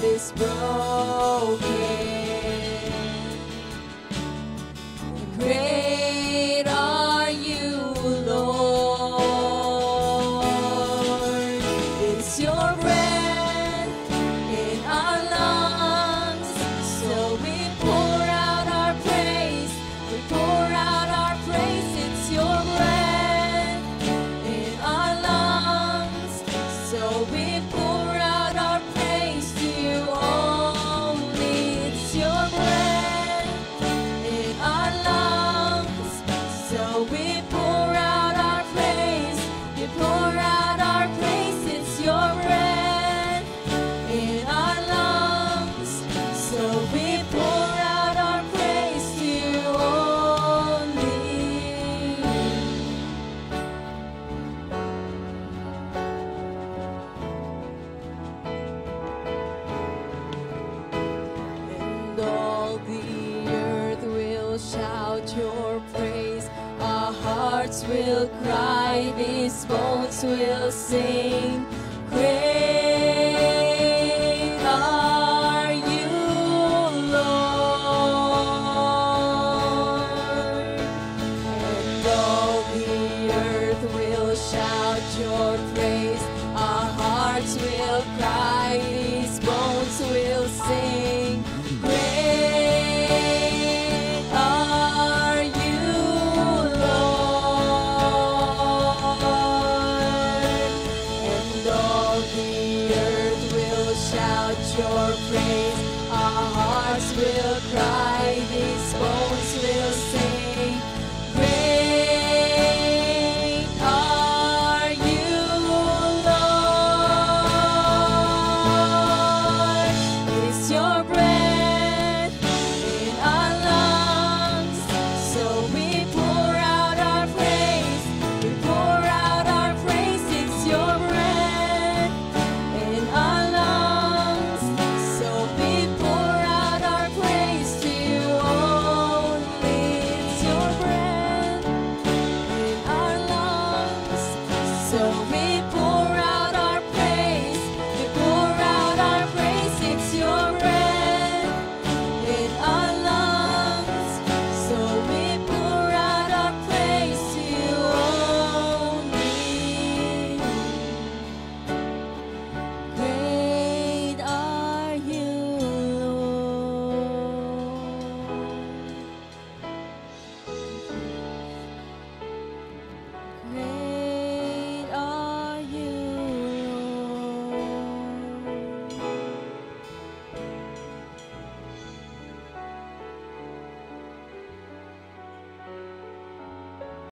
is broken. Great are you, Lord. It's your breath in our lungs, so we pour out our praise. We pour out our praise. It's your breath in our lungs, so we pour out our praise to you only. It's your breath in our lungs, so we pour out our praise. We pour out our praise. It's your breath in our lungs, so we pour out our praise to you only. And all the earth will shout your praise. Our hearts will cry, these bones will sing. Great are you, Lord. And all the earth will shout your praise. Our hearts will cry, these bones will sing. Great are you, Lord. And all the earth will shout your praise. Our hearts will cry, these bones will